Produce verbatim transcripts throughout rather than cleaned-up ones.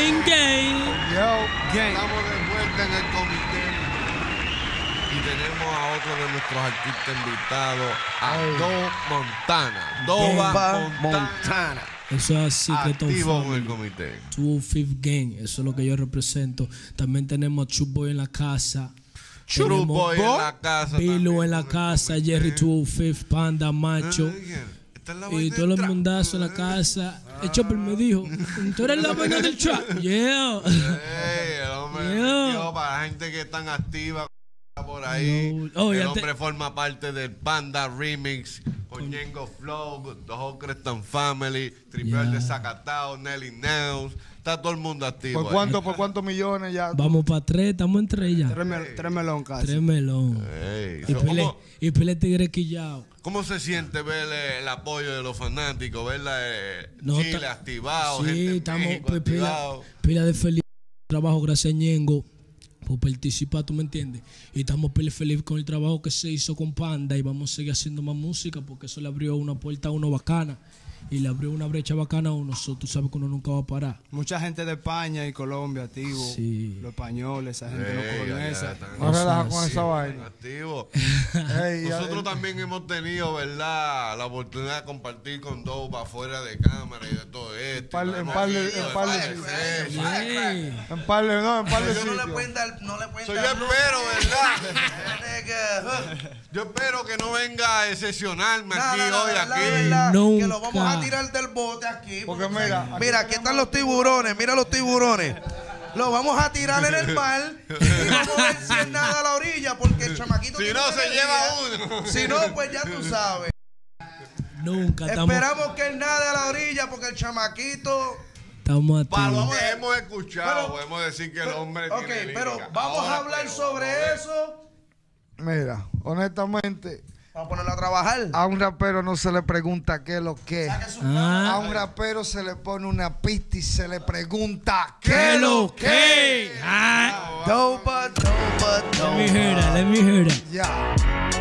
Gang, gang. Yo, gang. Estamos de vuelta en el comité y tenemos a otro de nuestros artistas invitados, a Hey. Do Montana. Dova Montana. Montana. Eso es así que todo Activo con el comité. dos cero cinco Gang, eso es lo que yo represento. También tenemos a Chuboy en la casa. Churu Tenemos Boy en la casa. Pilo también en la con el casa, comité. Jerry dos cero cinco, Panda, Macho. Ay, esta es la Y vaina todos los del trap. mundazos en la casa. El Chopper me dijo, tú eres la vaina del trap. Yeah. Ey, el hombre Yeah. metió para la gente que están activa por ahí. No. Oh, el ya hombre te- forma parte del Panda Remix con Ñengo Flow, The Whole Creston Family, Triple Yeah. de Zacatao, Nelly Neus. Está todo el mundo activo. ¿Por ahí. cuánto, por cuántos millones ya? Vamos para tres, estamos en tres ya. Tres, mel- tres melón casi. Tres melón. Ey, Y so, pile, ¿cómo, y pile tigre quillao. cómo se siente ver el, el apoyo de los fanáticos? Ver la, eh, No, Chile ta- activado, gente Sí, en estamos México pues, pila, activado. pila de feliz trabajo, gracias a Ñengo por participar, tú me entiendes. Y estamos pila feliz con el trabajo que se hizo con Panda y vamos a seguir haciendo más música porque eso le abrió una puerta a uno bacana y le abrió una brecha bacana a uno. So, tú sabes que uno nunca va a parar. Mucha gente de España y Colombia activo. Sí. Los españoles, esa gente no Ey, allá colonesa. están No relaja Sí, con sí. esa vaina. activo. Ey, ya- Nosotros también hemos tenido, ¿verdad?, la oportunidad de compartir con Doba fuera de cámara y de todo esto. par- Nos en hemos par de- ido en par de- de fiesta. Yeah. En par de, no, en par de Yo no le sitios. pueden dar, no le pueden So, dar. yo espero, ¿verdad? Tiene que- Yo espero que no venga a excepcionarme No, aquí no, no, hoy, verdad, aquí. verdad, Nunca. que lo vamos a tirar del bote aquí. Porque mira, aquí mira, aquí están los tiburones, mira los tiburones. Los vamos a tirar en el mar y no vamos a ver si es nada a la orilla porque el chamaquito Si tiene no, se energía. lleva uno. Si no, pues ya tú sabes. Nunca estamos, Esperamos que él nade a la orilla porque el chamaquito. estamos Para lo activos. que hemos escuchado, Pero- podemos decir que el hombre Ok, tiene pero lírica. vamos Ahora, a hablar pues, sobre vamos a ver. eso. Mira, honestamente, Vamos a ponerlo a trabajar. a un rapero no se le pregunta qué es lo que. Saque su Ah. A un rapero se le pone una pista y se le pregunta ¿Qué qué es lo lo que. que? Ah, Dopa, dopa, let me dopa. hear that, let me hear that. Ya.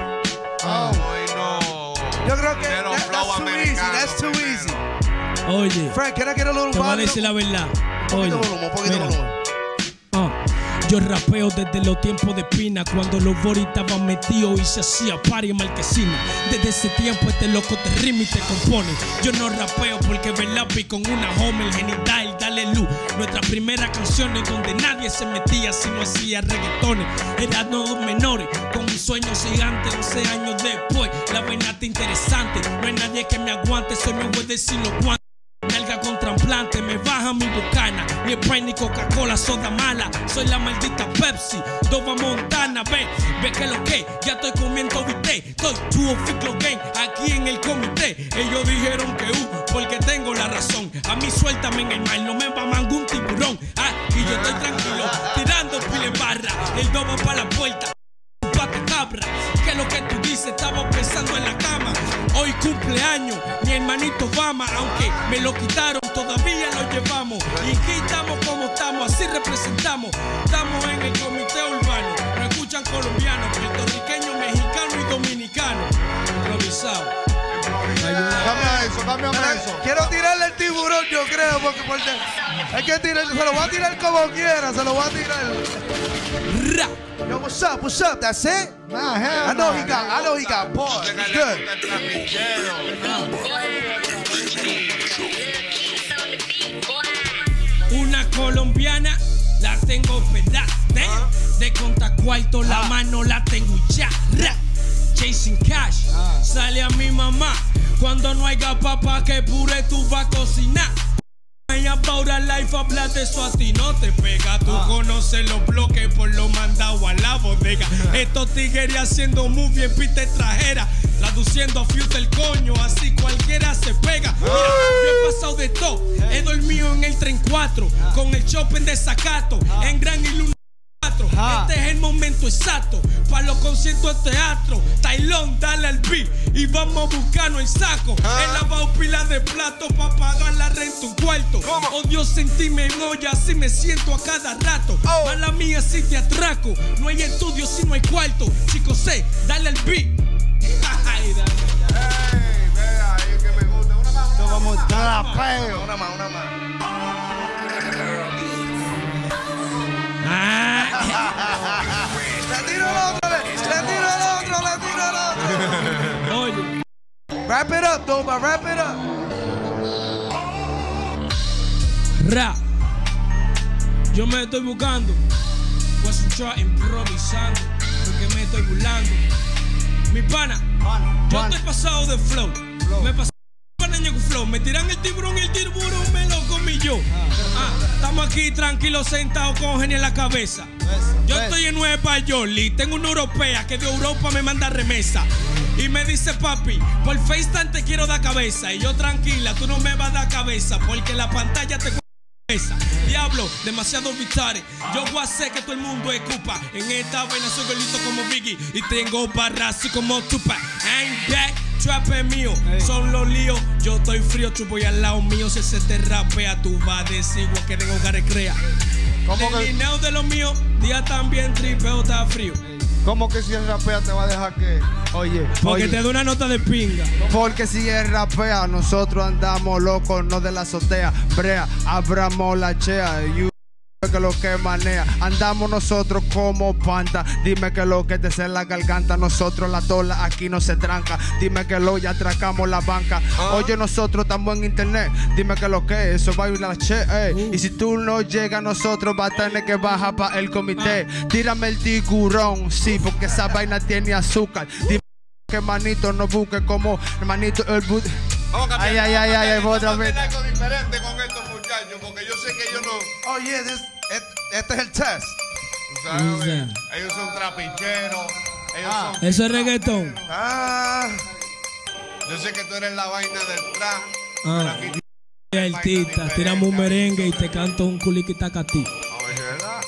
Ah. Hoy no. Yo creo que Quiero that- flow that's too easy. americano That's too primero. easy. Oye, Frank, can I get a little te voy a volume? decir la verdad. Un poquito Oye, de volumen, un poquito de mira. volumen. Ah, yo rapeo desde los tiempos de Pina, cuando los boris estaban metidos y se hacía party en Marquesina. Desde ese tiempo este loco te rima y te compone. Yo no rapeo porque ve lápiz con una home, el genital, dale luz. Nuestra primera canción es donde nadie se metía si no hacía reggaetones. Eran dos menores con un sueño gigante, once años después. La vaina está interesante, no hay nadie que me aguante, soy mi güey de sin los guantes. Nalga con trasplante, me baja mi bucana. Ni Sprite ni Coca-Cola, soda mala. Soy la maldita Pepsi, Dova Montana. Ve, ve que lo que, ya estoy comiendo bité. Estoy two Ficlo Gang, aquí en el comité. Ellos dijeron que uh, porque tengo la razón. A mí suéltame en el mar, no me va a mangar un tiburón. Ah, y yo estoy tranquilo, tirando pile barra. El Dova para la puerta. Pata cabra, que lo que tú dices, estaba pensando en la cama. Hoy cumpleaños, mi hermanito Obama, aunque me lo quitaron, todavía lo llevamos. Y aquí estamos como estamos, así representamos. Estamos en el comité urbano, nos escuchan colombianos, puertorriqueños, mexicanos y dominicanos. Improvisado. Cambia eso, cámbiame eso. Quiero tirarle el tiburón, yo creo, porque, porque hay que tirar, se lo va a tirar como quiera, se lo va a tirar. Ra. Yo, what's up, what's up, that's it? Nah, hell I know no. he got, I know he got bars. Venga, It's le good. gusta el trapichero. Una colombiana la tengo pedazos de, de conta cuarto la mano la tengo ya. Ra. Chasing cash, sale a mi mamá cuando no haya papá que pure tú vas a cocinar. About a life, habla de eso a ti no te pega. Tú conoces los bloques por lo mandado a la bodega. Estos tigres haciendo movie en pista extranjera, traduciendo a Fuse el coño, así cualquiera se pega. Mira, yo he pasado de todo, he dormido en el tren cuatro, con el shopping de Zacato, en Gran Iluna. Este es el momento exacto para los conciertos de teatro. Tailón, dale al beat y vamos a buscarnos el saco. He lavado pila de plato para pagar la renta un cuarto. Odio sentirme en olla, así me siento a cada rato. Mala mía si te atraco, no hay estudio si no hay cuarto. Chicos, sé, dale al beat. Ay, dale. Ey, vea, ahí es que me gusta. Una más, una Vamos, más. rapeo. Una más, una más. Wrap it up, Doba, wrap it up. Rap. Yo me estoy buscando. Was try improvisando. Porque me estoy burlando. Mi pana, Pana, yo pana. estoy pasado de flow. Flow. Me pasado de año con flow. Me tiran el tiburón y el tiburón me lo comí yo. Ah, estamos aquí tranquilos sentados con genio en la cabeza. Yo estoy en Nueva York y tengo una europea que de Europa me manda remesa. Y me dice, papi, por FaceTime te quiero dar cabeza. Y yo, tranquila, tú no me vas a dar cabeza porque la pantalla te cabeza. Diablo, demasiado vitales. Yo voy a hacer que todo el mundo escupa. En esta vaina soy golito como Biggie y tengo barras así como Tupac. I'm back, trap es mío. Son los líos, yo estoy frío. Chupo y al lado mío, si se te rapea, tú vas a decir igual que tengo cara de crea. ¿Cómo El que, lineo de los míos, día también tripeo, está frío. ¿Cómo que si él rapea te va a dejar que? Oye, Porque oye. te da una nota de pinga. Porque si él rapea, nosotros andamos locos, no de la azotea. Brea, abramos la chea. You que lo que manea. Andamos nosotros como panta. Dime que lo que te sé en la garganta. Nosotros la tola aquí no se tranca. Dime que lo ya atracamos la banca. Oye, nosotros estamos en internet. Dime que lo que eso va a ir la che. ey. Y si tú no llegas, nosotros va a tener que bajar para el comité. Tírame el tiburón, sí, porque esa vaina tiene azúcar. Dime que manito no busque como manito el but. Vamos a Ay, cambiar, ay, ay, ay, vamos a otra vez. hacer algo diferente con estos muchachos, porque yo sé que ellos no. Oye, this- et- este es el test. Tú sabes, O sea. ellos son trapicheros. Ellos Ah. son. Eso es reggaetón. Ah, Yo sé que tú eres la vaina del trap. Ah. Pero aquí Y artista, tiramos un merengue y te canto un culiquitacatí. no, es verdad.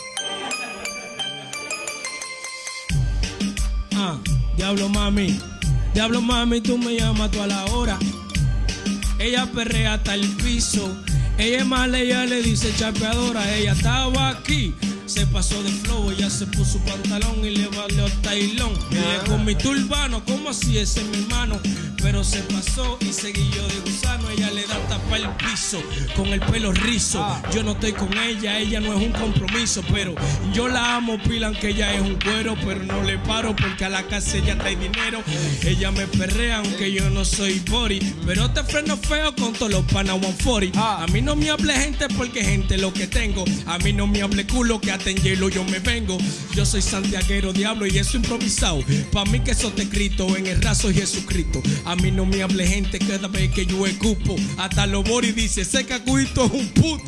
Ah, diablo mami, diablo mami, tú me llamas tú a la hora. Ella perrea hasta el piso. Ella es mala, ella le dice chapeadora. Ella estaba aquí, se pasó de flow. Ella se puso pantalón y le valió tailón. Y le con mi turbano, como así ese es mi hermano. Pero se pasó y seguí yo de gusano. Ella le da tapa el piso con el pelo rizo. Yo no estoy con ella, ella no es un compromiso. Pero yo la amo pila, aunque ella es un cuero. Pero no le paro porque a la casa ella trae dinero. Ella me perrea aunque yo no soy body. Pero te freno feo con todos los panas ciento cuarenta. A mí no me hable gente porque gente lo que tengo. A mí no me hable culo que hasta en hielo yo me vengo. Yo soy santiaguero, diablo, y eso improvisado. Pa' mí que eso te escrito en el raso de Jesucristo. A mí no me hable gente cada vez que yo escupo. Hasta los bori dice, ese cacuito es un puto.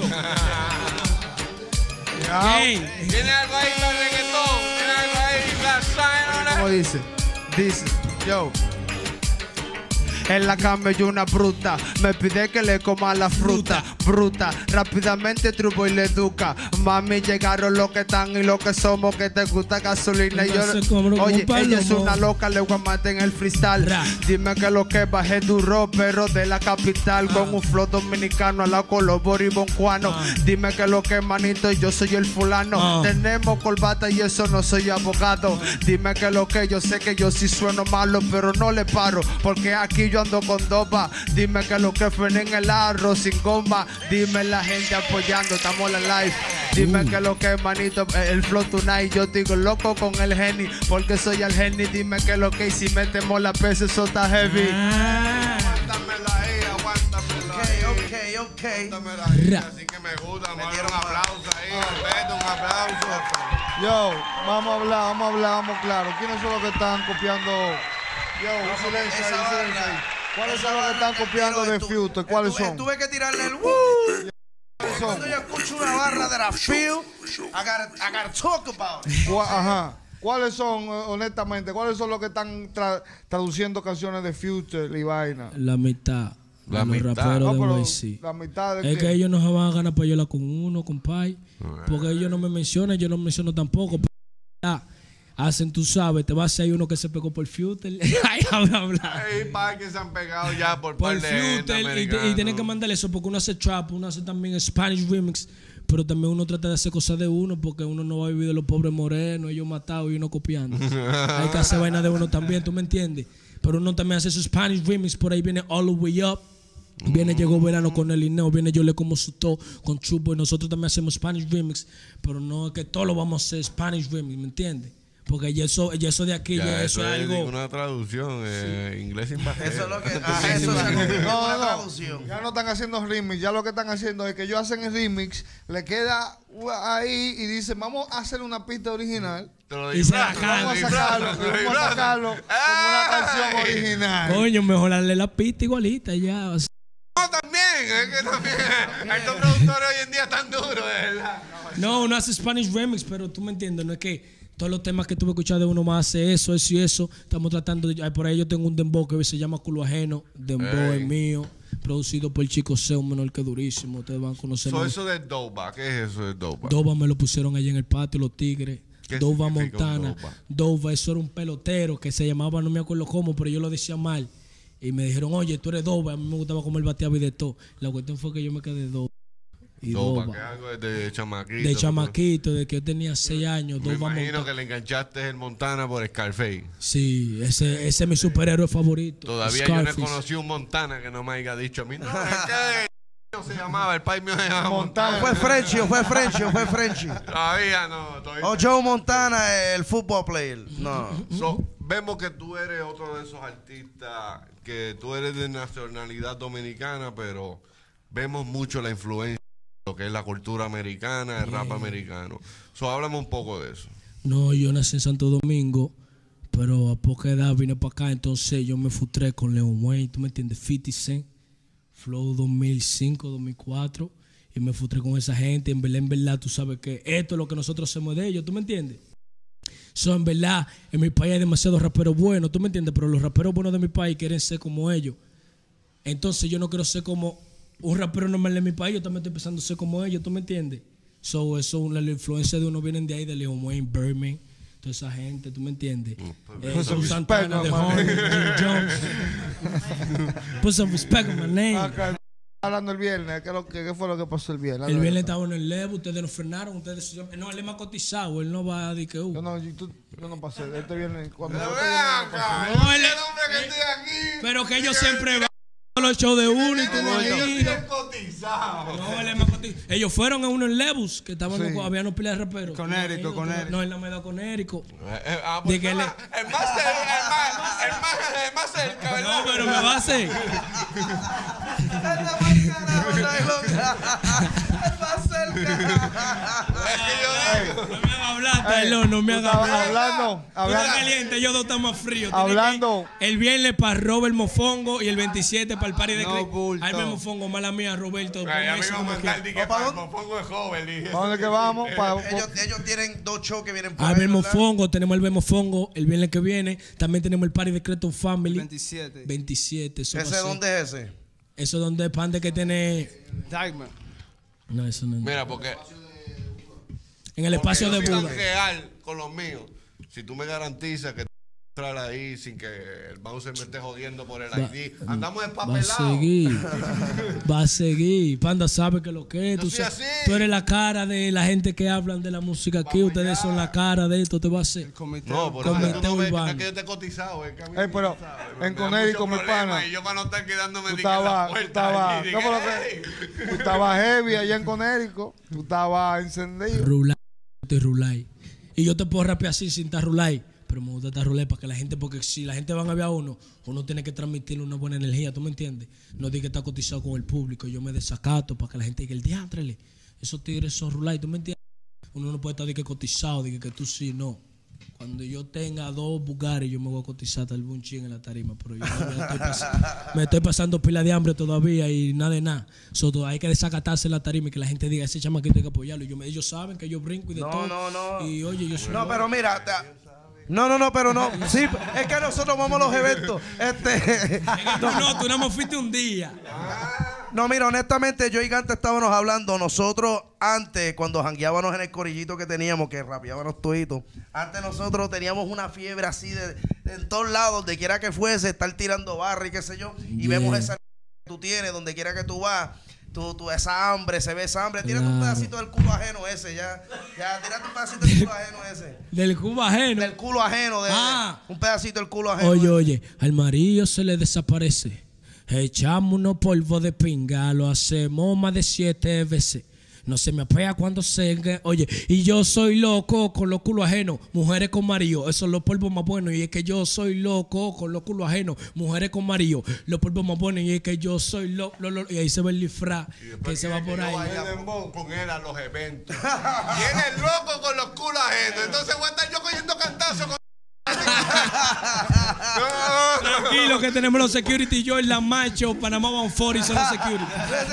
Gang. ¿Tiene algo ahí con reggaetón? ¿Tiene algo ahí? La sign ¿Cómo dice? Dice, yo. En la cama yo una bruta, me pide que le coma la fruta, bruta, rápidamente truco y le educa. Mami, llegaron los que están y los que somos, que te gusta gasolina y yo. Se come como Oye, un palomo. ella es una loca, le voy a matar en el freestyle. Ra. Dime que lo que bajé duro, pero de la capital, con un flow dominicano a la color boriboncuano. Ah. Dime que lo que manito, yo soy el fulano. Ah. Tenemos corbata y eso no soy abogado. Dime que lo que yo sé que yo sí sueno malo, pero no le paro, porque aquí yo ando con dopa. Dime que lo que fue en el arroz sin goma. Dime la gente apoyando, estamos en la live. Dime que lo que manito, el flow tonight. Yo digo loco con el geni, porque soy el geni. Dime que lo que si metemos la pesa, eso está heavy. Ah. Aguántamela ahí, aguántamela ahí. ok, ok, ok. Aguántamela ahí, Ra. así que me gusta. Vamos a dar dieron un aplauso ahí, Alberto, un aplauso. Yo, vamos a hablar, vamos a hablar, vamos claro. ¿Quiénes son los que están copiando? Yo, un silencio ahí, Esa un silencio barra, ahí. ¿Cuáles esa son los que barra están que copiando quiero de es tu- Future? ¿Cuáles tuve- son? Tuve que tirarle el woo. Cuando yo escucho una barra de la feel, I gotta, I gotta talk about it. Cu- Ajá. ¿Cuáles son, eh, honestamente, cuáles son los que están tra- traduciendo canciones de Future y vaina? La mitad. La de los mitad. raperos No, de pero Way C. la mitad de Es qué? que ellos no se van a ganar payola con uno, compadre. Porque ellos no me mencionan, yo no menciono tampoco. Ah, hacen, tú sabes, te va a hacer uno que se pegó por Future. Ay, habla, habla. Hay par que se han pegado ya por Por par de gente Future. Y, te- y americano. tienen que mandarle eso porque uno hace trap, uno hace también Spanish remix. Pero también uno trata de hacer cosas de uno porque uno no va a vivir de los pobres morenos, ellos matados y uno copiando. Hay que hacer vaina de uno también, ¿tú me entiendes? Pero uno también hace su Spanish remix. Por ahí viene All the Way Up. Viene Llegó Verano con el Ineo. Viene Yo Le Como Su To con Chupo. Y nosotros también hacemos Spanish remix. Pero no es que todo lo vamos a hacer Spanish remix, ¿me entiendes? Porque ya eso, ya eso de aquí, ya, Ya, eso, eso es es algo. una traducción, eh, inglés sin barrera. Eso es lo que. Ah, eso se ha convertido en No, una no, traducción. ya no están haciendo remix, ya lo que están haciendo es que ellos hacen el remix, le queda uh, ahí y dicen, vamos a hacer una pista original. Te lo Y se la disfrazan, Vamos a te lo sacarlo, disfrazan, te lo vamos a disfrazan. sacarlo como una canción ¡Ay! original. Coño, mejor darle la pista igualita ya. o sea. No, también, es que también. Estos productores hoy en día están duros, de verdad. No, uno hace Spanish remix, pero tú me entiendes, no es que todos los temas que tuve escuchado de uno más hace eso, eso y eso. Estamos tratando de, por ahí yo tengo un dembow que se llama Culo Ajeno. Dembow Ey. es mío, producido por el Chico C, un menor que durísimo. Ustedes van a conocer. So, eso de Doba, ¿qué es eso de Doba? Dova me lo pusieron allí en el patio, los Tigres. ¿Qué Dova significa un Montana. Dova? Dova, eso era un pelotero que se llamaba, no me acuerdo cómo, pero yo lo decía mal. Y me dijeron, oye, tú eres Dova. A mí me gustaba cómo él bateaba y de todo. La cuestión fue que yo me quedé Dova. Y Doba, Dova. que es algo de chamaquito. De chamaquito, de que yo tenía seis años. Me Dova imagino Montana. que le enganchaste el Montana por Scarface. Sí, ese, ese es mi superhéroe favorito. Todavía yo no he Scarface. conocido un Montana que no me haya dicho a mí. No, es que se llamaba, el país mío se llamaba Montana. Montana. Fue Frenchy, fue Frenchy, fue Frenchy. Todavía no. Todavía. O Joe Montana, el football player. No. So, vemos que tú eres otro de esos artistas, que tú eres de nacionalidad dominicana, pero vemos mucho la influencia de lo que es la cultura americana, el rap americano. So, háblame un poco de eso. No, yo nací en Santo Domingo, pero a poca edad vine para acá, entonces yo me frustré con Leon Wayne, ¿tú me entiendes? cincuenta Cent, Flow dos mil cinco, dos mil cuatro, y me frustré con esa gente. En verdad, en verdad, tú sabes que esto es lo que nosotros hacemos de ellos, ¿tú me entiendes? So, en verdad, en mi país hay demasiados raperos buenos, ¿tú me entiendes? Pero los raperos buenos de mi país quieren ser como ellos. Entonces yo no quiero ser como un rapero normal de mi país, yo también estoy empezando a ser como ellos, ¿tú me entiendes? So, eso, la, la influencia de uno viene de ahí, de Leon Wayne, Birdman, toda esa gente, ¿tú me entiendes? Eh, Put some Tom Santana, respect The on my Horn, name. Jim Jones. Put some respect on my name. Acá, hablando el viernes, ¿qué, lo que, ¿qué fue lo que pasó el viernes? El viernes estaba en el level, ustedes nos frenaron, ustedes... No, él es más cotizado, él no va a decir que... Uh. Yo no, yo, tú- yo no pasé. Este viernes, cuando Pero este ven viernes no pasé. acá, No, el él- hombre que estoy aquí. Pero que ellos siempre van a los shows de uno y tú no has Yo ido. estoy cotizado. No, él es más cotizado. Ellos fueron a uno en Levus, que estaban, Sí. había unos pilas de raperos. Con Érico, con Érico. No, él no me da con Érico. Eh, eh, ah, De pues, que el, le- más, el, más, cer- el, más, el, más, el más cerca, ¿verdad? No, pero me va a hacer. Es que yo digo. No me hagas hablar, Ey, Taylor, no me tú hagas estabas hablar. hablando, Tú estás hablando, caliente, ellos dos están más fríos. Tiene Hablando. que ir el viernes para Robert Mofongo y el veintisiete para el party de No, Cre- bulto. Albert Mofongo, mala mía, Roberto. Ay, a pon mí eso me como mandar que- el que para el mofongo de joven, dije. ¿para dónde que vamos? Pa- Ellos, ellos tienen dos shows que vienen por ahí, Albert ¿verdad? Mofongo, tenemos Albert Mofongo el viernes que viene. También tenemos el party de Creton Family. veintisiete. veintisiete. Eso, va a ¿Ese ser- dónde es ese? eso es donde el pan de que tiene. Diamond. No, eso no. Mira, porque. En el espacio de porque yo soy Buda. tan real con los míos. Si tú me garantizas que entrar ahí sin que el Bowser me esté jodiendo por el Va- I D. Andamos Va a empapelados. seguir. Va a seguir. Panda sabe que lo que es. Yo Tú, soy sa- así. tú eres la cara de la gente que hablan de la música aquí. Vamos Ustedes ya. son la cara de esto. Te va a hacer. Comité. No, por eso Comité tú no ves que no urbano. es que yo esté cotizado. Es que a mí Ey, pero tú sabes, en me da Conérico, mucho mi problema, pana. Y yo para no estar quedándome Tú ni que en la estabas, tú puerta. estabas, allí, ¿qué fue lo dije, que- tú estabas heavy allá en Conérico, tú estabas encendido. Rulay. y Rulay. Y yo te puedo rapear así sin estar Rulay. Pero me gusta estar Rulay para que la gente, porque si la gente van a ver a uno, uno tiene que transmitirle una buena energía, ¿tú me entiendes? No diga que está cotizado con el público, yo me desacato para que la gente diga el diátrele. Esos tigres son Rulay, ¿tú me entiendes? Uno no puede estar de que cotizado, de que, que tú sí, no. Cuando yo tenga dos Bugatti, yo me voy a cotizar tal vez un chin en la tarima, pero yo me estoy, pas- me estoy pasando pila de hambre todavía y nada de nada. So, to- hay que desacatarse en la tarima y que la gente diga, ese chamaquito hay que apoyarlo. Y yo, me- ellos saben que yo brinco y de No, todo. no, no. Y oye, yo soy... No, pero mira. te- No, no, no, pero no. Sí, es que nosotros vamos a los eventos. Este. Tú no, tú nada más fuiste un día. No, mira, honestamente, yo y Gante estábamos hablando. Nosotros, antes, cuando jangueábamos en el corillito que teníamos, que rapeábamos toditos, antes nosotros teníamos una fiebre así de, de en todos lados, donde quiera que fuese, estar tirando barra y qué sé yo. Y Yeah. vemos esa que tú tienes, donde quiera que tú vas. Tú, tú, esa hambre, se ve esa hambre. Tírate un Claro. pedacito del culo ajeno ese, ya. Ya, tírate un pedacito del culo ajeno ese. Del Cuba ajeno. Del culo ajeno, de, Ah. un pedacito del culo ajeno. Oye, ese. oye, al marido se le desaparece. Echamos unos polvos de pinga, lo hacemos más de siete veces. No se me apea cuando se... Oye, y yo soy loco con los culos ajenos, mujeres con marido. Esos son los polvos más buenos. Y es que yo soy loco con los culos ajenos, mujeres con marido. Los polvos más buenos. Y es que yo soy loco. Lo, lo, y ahí se ve el disfraz que se va por ahí. Con él a los eventos. Viene loco con los culos ajenos. Entonces voy a estar yo cogiendo cantazos con... Tranquilo que tenemos los security. Yo en la macho, Panamá One cuarenta son los security.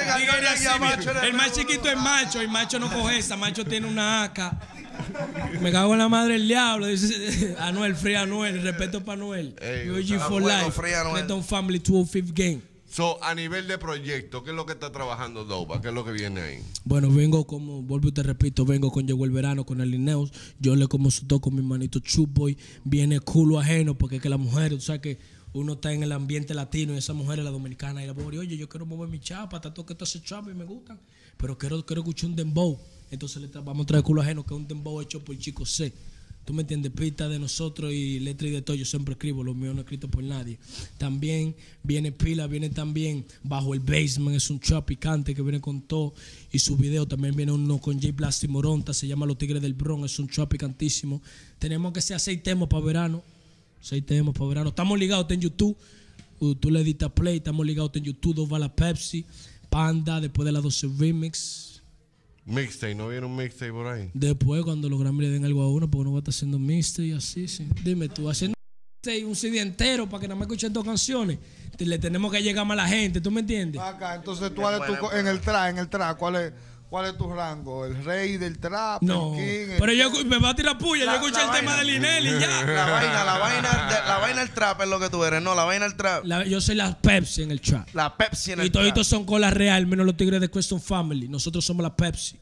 Así, el más chiquito es macho. El macho no coge esa. Macho tiene una A K. Me cago en la madre del diablo. Dice Anuel, Free Anuel. Respeto para Anuel. U G for life. Clinton Family two oh fifth Game. So, a nivel de proyecto, ¿qué es lo que está trabajando Dopa? ¿Qué es lo que viene ahí? Bueno, vengo como, vuelvo y te repito, vengo con Llegó el Verano, con el Lineus. Yo le como su toco con mi manito Chupoy. Viene culo ajeno, porque es que las mujeres, tú sabes que uno está en el ambiente latino y esas mujeres, la dominicana y la pobre, oye, yo quiero mover mi chapa, tanto que todo ese chapa y me gustan, pero quiero, quiero escuchar un dembow. Entonces le vamos a traer culo ajeno, que es un dembow hecho por Chico C. Tú me entiendes, pista de nosotros y letra y de todo. Yo siempre escribo, lo mío no escrito por nadie. También viene pila, viene también Bajo el Basement, es un trap picante que viene con todo. Y su video también viene uno con J Blast y Moronta, se llama Los Tigres del Bronx, es un trap picantísimo. Tenemos que ser seis temas para verano. Seis temas para verano. Estamos ligados en YouTube. Uh, tú le editas play, estamos ligados en YouTube. Dos balas Pepsi, Panda, después de las doce remix. Mixtape, ¿no viene un mixtape por ahí? Después, cuando los Grammy le den algo a uno, porque uno va a estar haciendo mixtape y así, sí. Dime tú, haciendo un C D entero para que no me escuchen dos canciones. Le tenemos que llegar más a la gente, ¿tú me entiendes? Acá, entonces tú eres tu, en el trap, en el trap, ¿cuál es, cuál es tu rango? ¿El rey del trap? No, el king, pero el yo me va a tirar puya, La- yo escucho la el vaina. tema de Linel y ya. La vaina, la vaina, de- la vaina del trap es lo que tú eres. No, la vaina del trap. La- yo soy la Pepsi en el trap. La Pepsi en el Y trap. toditos son cola real, menos los tigres de Question Family. Nosotros somos la Pepsi.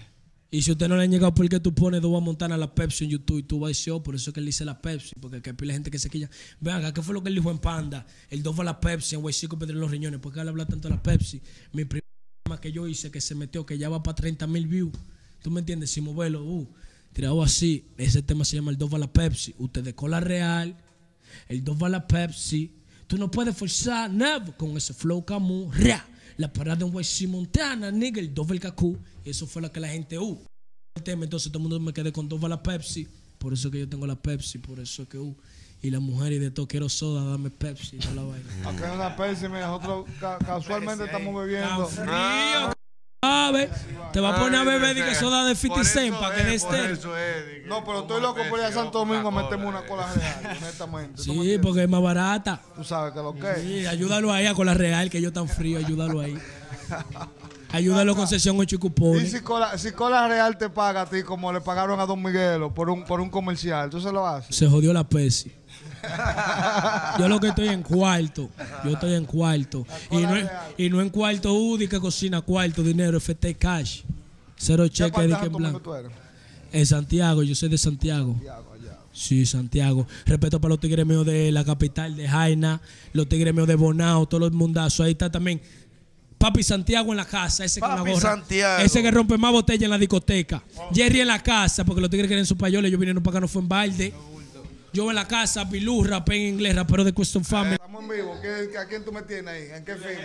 Y si usted no le han llegado porque tú pones Doba Montana la Pepsi en YouTube y tú vas a decir, oh, por eso es que él dice la Pepsi, porque hay pila gente que se quilla. Vean acá, ¿qué fue lo que él dijo en Panda? El Doba la Pepsi, en Huesico Pedro los riñones. ¿Por qué él habla tanto de la Pepsi? Mi primer tema que yo hice, que se metió, que ya va para treinta mil views. ¿Tú me entiendes? Sin moverlo, uh, tirado así. Ese tema se llama el Doba la Pepsi. Usted de cola real, el Doba la Pepsi. Tú no puedes forzar nada con ese flow camu. ¡Ria! La parada en Huesi Montana, nigga, el Doba el Cacú. Y eso fue lo que la gente, uh. El tema, entonces todo el mundo me quedé con Doba la Pepsi. Por eso que yo tengo la Pepsi, por eso que, uh. Y la mujer y de todo, quiero soda, dame Pepsi. No la vaina. Acá hay una Pepsi, mira, nosotros ca- casualmente estamos bebiendo. Tan frío, ¿sabes? Te va a poner a beber de que soda de cincuenta cent para que des No, pero estoy loco por ir a Santo Domingo a meterme una cola real, honestamente. ¿Tú me Sí, entiendes? porque es más barata. Tú sabes que lo que es. Sí, ayúdalo ahí a cola real, que yo tan frío, ayúdalo ahí. Ayúdalo con sesión ocho Y cupones. si cola, si cola real te paga a ti como le pagaron a Don Miguelo por un, por un comercial, ¿tú se lo haces? Se jodió la Pepsi. Yo lo que estoy en cuarto. Yo estoy en cuarto. Y no, es- y no en cuarto Udi que cocina cuarto, dinero, F T cash. Cero ¿Qué cheque parte de de que en Santo Domingo blanco. tú eres? En Santiago, yo soy de Santiago. Santiago, allá. Sí, Santiago. Respeto para los tigres míos de la capital, de Jaina, los tigres míos de Bonao, todos los mundazos. Ahí está también Papi Santiago en la casa, ese con la Papi gorra. Santiago. Ese que rompe más botella en la discoteca. Jerry en la casa, porque los tigres quieren su payola. Ellos vinieron para acá, no fue en balde. Yo en la casa, Bilú, rapé en inglés, rapero de Question Family. Estamos en vivo. ¿Qué- qué- ¿A quién tú me tienes ahí? ¿En qué film?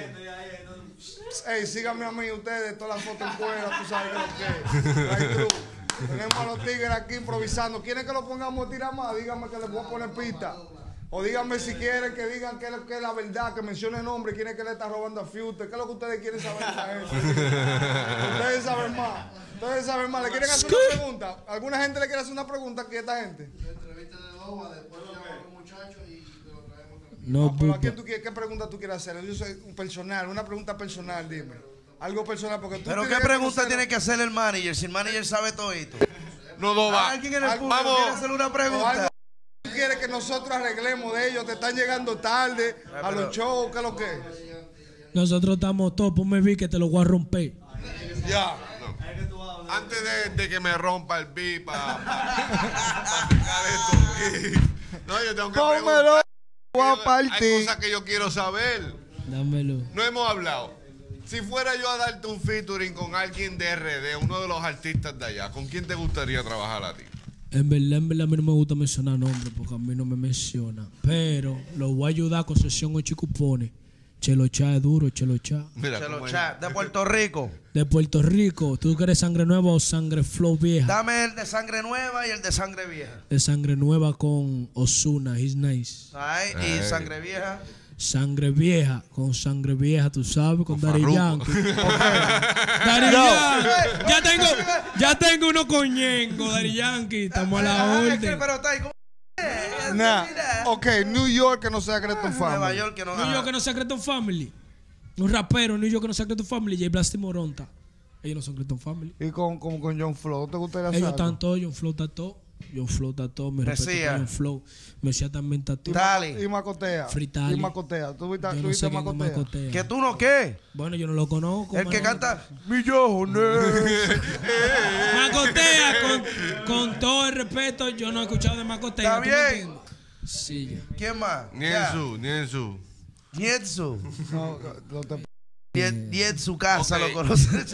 Ey, síganme a mí ustedes, todas las fotos en cuera, tú sabes que lo que es. Right through. Tenemos a los tigres aquí improvisando. ¿Quieren que lo pongamos a tirar más? Díganme que les voy a poner pista. O díganme si quieren que digan que es lo que es la verdad, que mencione el nombre, quién es que le está robando a Future. ¿Qué es lo que ustedes quieren saber de esa gente? Ustedes saben más. Ustedes saben más. ¿Le quieren hacer una pregunta? ¿Alguna gente le quiere hacer una pregunta aquí a esta gente? No, Ah, pero ¿a pupa. quién tú quieres, ¿qué pregunta tú quieres hacer? Yo soy un personal, una pregunta personal, dime. Algo personal, porque tú Pero tienes ¿qué que pregunta conocer- tiene que hacer el manager si el manager sabe todo esto? No, Doba. ¿Alguien en el Al- público vamos. quiere hacerle una O pregunta? algo que tú quieres que nosotros arreglemos de ellos, te están llegando tarde a los shows, ¿qué es lo que es? Nosotros estamos todos, ponme vi que te lo voy a romper. Ya. Antes de, de que me rompa el beat para sacar esto aquí. No, yo tengo que Pónmelo, preguntar. voy a Hay partir. cosas que yo quiero saber. Dámelo. No hemos hablado. Si fuera yo a darte un featuring con alguien de R D, uno de los artistas de allá, ¿con quién te gustaría trabajar a ti? En verdad, en verdad, a mí no me gusta mencionar nombres porque a mí no me menciona. Pero lo voy a ayudar con sesión ocho y cupones. Chelocha es duro, Chelocha. Mira, Chelo cómo Chat, de Puerto Rico. De Puerto Rico. ¿Tú quieres sangre nueva o sangre flow vieja? Dame el de sangre nueva y el de sangre vieja. De sangre nueva con Ozuna, he's nice. Ay, Ey. y sangre vieja. Sangre vieja, con sangre vieja, tú sabes, con, Con Daddy Farruko. Yankee. Daddy Yankee. Ya tengo, ya tengo uno con Ñengo, Daddy Yankee. Estamos a la Ah, es que, orden. pero está ahí como. Nah. Ok, New York que no sea Creton Nueva Family. York que no New York que no sea Creton Family. Un rapero, New York que no sea Creton Family. J Blast y Moronta. Ellos no son Creton Family. Y con, con, con John Flow, ¿te gustaría hacer Ellos algo? están todos, John Flow está todo. John Flow está todo. Me respeto Mesías. por John Flow. Mesías también está todo. Dale. Y Macotea. Fritali. Y Macotea. ¿Tú viste, Yo tú no viste sé quién es Macotea? Macotea. ¿Que tú no qué? Bueno, yo no lo conozco. El que mano. canta Millones. Macotea, con, con todo el respeto, yo no he escuchado de Macotea. Está ¿tú me bien. entiendes? Sí, ya. ¿Quién más? Niensu, Niensu. Nietsu. No, no te... Niet- Nietsu casa Ok. lo conoce.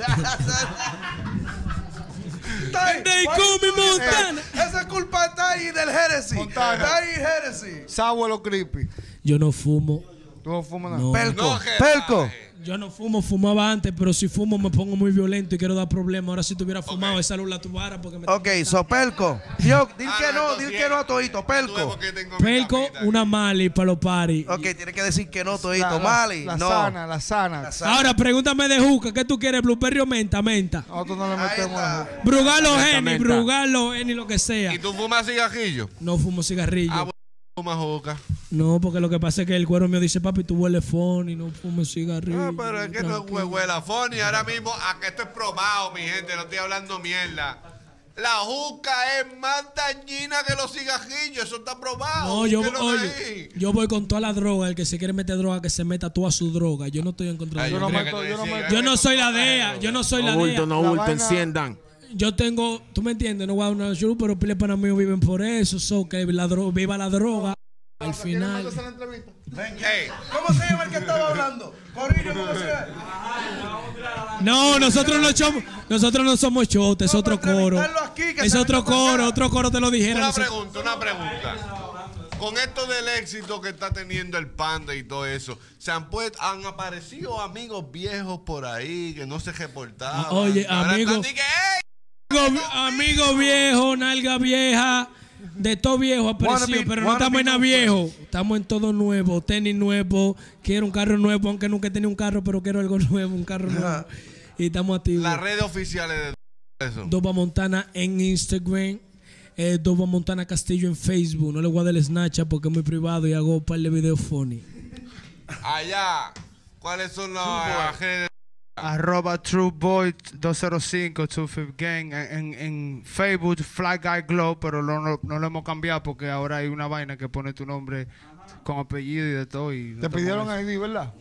They call me Montana. Esa culpa está ahí del Heresy. Montana. Está ahí Heresy. Sabuelo Creepy. Yo no fumo. Tú no fumas nada. No. Pelco. No, que Pelco. baje. Yo no fumo, fumaba antes, pero si fumo me pongo muy violento y quiero dar problemas. Ahora si tuviera fumado, esa luz la tubara porque me Ok, so Pelco. Yo, dil Ah, que no, entonces, dil que no a todito. tú Pelco. ves por qué tengo mi Pelco, capita. una Mali para los paris. Ok, tienes que decir que no La, todito. la- Mali. la no. sana, la sana. La sana. Ahora pregúntame de juca, ¿qué tú quieres? ¿Blueberry o menta? Menta. Nosotros no le Ahí metemos está. a Brugalo Geni, Exactamente. Brugalo Geni, lo que sea. ¿Y tú fumas cigarrillo? No fumo cigarrillo. Ah, bueno, fumas juca. No, porque lo que pasa es que el cuero mío dice, papi, tú hueles phone y no fumes cigarrillo. Ah, pero es que no es tranquilo. huehuela Fonny. Ahora mismo, a que esto es probado, mi gente, no estoy hablando mierda. La juca es más dañina que los cigarrillos, eso está probado. No, yo, búsquelo oye, ahí. yo voy con toda la droga. El que se quiere meter droga, que se meta toda su droga. Yo no estoy en contra de Ay, Yo no droga. creía meto- que yo no decía, meto- Yo no me soy la toca D E A, eso. yo no soy la No D E bulto, A. no La bulto, vaina- enciendan. Yo tengo, tú me entiendes, no voy a dar una show, pero pile pana míos viven por eso. So que la dro- viva la droga. Al final. ¿Quieres la entrevista? Ey, ¿Cómo se llama el que estaba hablando? Corillo, ¿cómo se llama? No, nosotros no somos, nosotros no somos chotes, es No, otro pero coro. entrevistarlo aquí, que Es se otro venga para coro, acá. otro coro te lo dijera. una nosotros- pregunta, una pregunta. Con esto del éxito que está teniendo el Panda y todo eso, ¿se han, puesto, han aparecido amigos viejos por ahí que no se reportaban? Ah, oye, Ahora amigo- están di que, ¡ey! Amigo, amigo viejo, nalga vieja, de todo viejo apareció, Wanna be- pero no wanna estamos be en nada no viejo. Estamos en todo nuevo, tenis nuevo, quiero un carro nuevo, aunque nunca he tenido un carro, pero quiero algo nuevo, un carro nuevo. Y estamos activos. Las redes oficiales de eso. Doba Montana en Instagram, eh, Doba Montana Castillo en Facebook. No le voy a dar el Snapchat porque es muy privado y hago un par de videos funny. Allá, ¿cuáles son las redes? Arroba TrueBoy doscientos cinco, veinticinco Gang. En, en, en Facebook, Fly Guy Glow, pero lo- no, no lo hemos cambiado porque ahora hay una vaina que pone tu nombre con apellido y de todo. Y no Te pidieron molesta. I D, ¿verdad?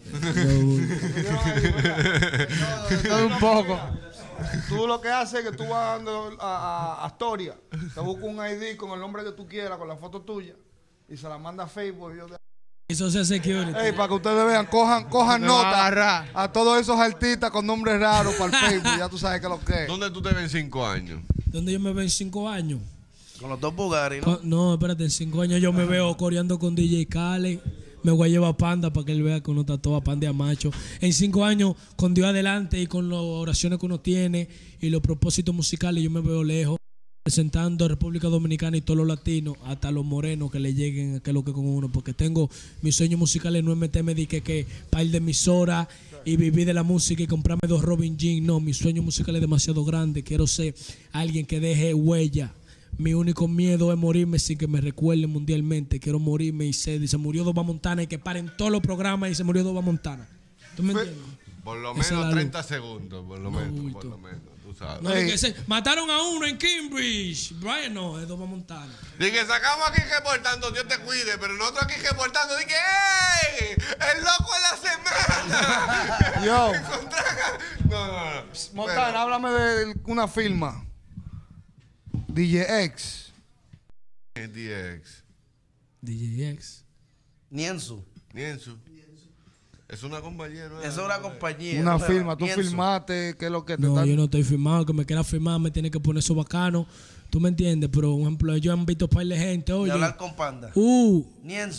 De todo un poco. Tú lo que haces es que tú vas dando a, a, a Astoria, te buscas un I D con el nombre que tú quieras, con la foto tuya, y se la manda a Facebook. Y yo te- Eso sea security. Ey, para que ustedes vean, cojan, cojan Me va a nota agarrar. a todos esos artistas con nombres raros para el Facebook. Ya tú sabes que lo que es. ¿Dónde tú te ves en cinco años? Donde yo me veo en cinco años. Con los dos Bugatti, ¿no? Con- No, espérate, en cinco años yo me veo coreando con D J Khaled. Me voy a llevar a Panda para que él vea que uno está todo a pan de macho. En cinco años, con Dios adelante y con las oraciones que uno tiene y los propósitos musicales, yo me veo lejos. Presentando a República Dominicana y todos los latinos, hasta los morenos que le lleguen a que lo que con uno. Porque tengo mis sueños musicales, no es meterme de que, que par de emisora y vivir de la música y comprarme dos Robin Jean. No, mi sueño musical es demasiado grande. Quiero ser alguien que deje huella. Mi único miedo es morirme sin que me recuerden mundialmente. Quiero morirme y se, se murió Doba Montana y que paren todos los programas y se murió Doba Montana. ¿Tú me entiendes? Por lo Esa es la menos luz. treinta segundos, por lo menos, por bulto. lo menos, tú sabes. No, de que se- mataron a uno en Cambridge. Brian no, es Doba Montana. Dije, sacamos aquí reportando, Dios te cuide, pero nosotros aquí reportando, dije, ¡ey! ¡El loco de la semana! Yo, No, no, no. Montana, háblame de una firma. D J X. Pero, D X. D J X. Niensu. Niensu. Es una compañía, ¿no? Esa es una compañía. Una ¿no? firma. Tú Niensu. firmaste, ¿qué es lo que te No, están- yo no estoy firmado. Que me quiera firmar, me tiene que poner eso bacano. ¿Tú me entiendes? Pero, por ejemplo, ellos han visto par de gente. De Oye, hablar con Panda. uh, Niensu.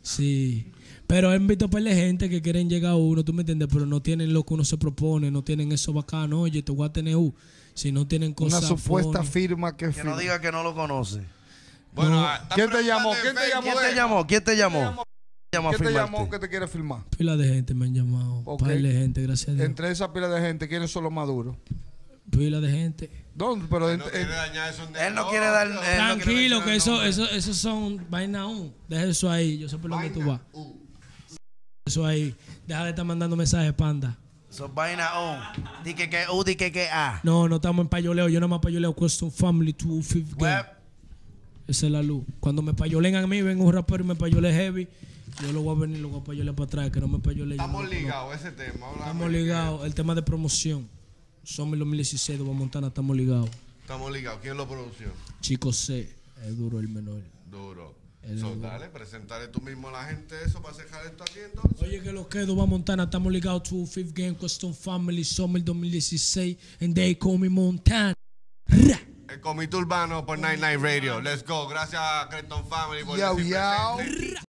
Sí. Pero he visto par de gente que quieren llegar a uno, tú me entiendes, pero no tienen lo que uno se propone, no tienen eso bacano. Oye, te voy a tener U. Si no tienen cosas. Una supuesta funny. firma que Que firma. no diga que no lo conoce. Bueno, No. está ¿Quién te preguntando llamó? en ¿Quién te Facebook. llamó? ¿Quién te llamó? ¿Quién te llamó? llamó? Llama a ¿Quién te firmarte. llamó que te quiere firmar? Pila de gente me han llamado. Ok. Pila de gente, gracias a Dios. Entre esa pila de gente, ¿quiénes son los maduros? Pila de gente. ¿Dónde? Pero Él en- no en- quiere dañar esos Él no quiere dar. él no quiere Tranquilo, mencionar que el eso, nombre. eso, eso son vaina aún. Deja eso ahí, yo sé por dónde tú vas. Eso ahí. Deja de estar mandando mensajes, panda. Son vaina O. Di que que U, di que que A. No, no estamos en payoleo. Yo nada más payoleo Custom Family two fifth Game. Web. Esa es la luz. Cuando me payolen a mí, ven un rapero y me payole heavy, yo lo voy a venir y lo voy a payolear para atrás. Que no me payole. yo Estamos no lo ligados ese tema. conozco. háblame. Estamos ligados. El tema de promoción. Somos dos mil dieciséis de Montana, estamos ligados. Estamos ligados. ¿Quién lo produció? Chico C, es duro el menor. Duro. El So, duro. dale, presentarle tú mismo a la gente eso para dejar esto aquí entonces. Oye, que lo quedo, va Montana, estamos ligados to Fifth Game, Custom Family, Summer dos mil dieciséis, and they call me Montana. Ra. El comité urbano por Night Night Radio. Let's go. Gracias a Creston Family por Yao, decir yao. presente.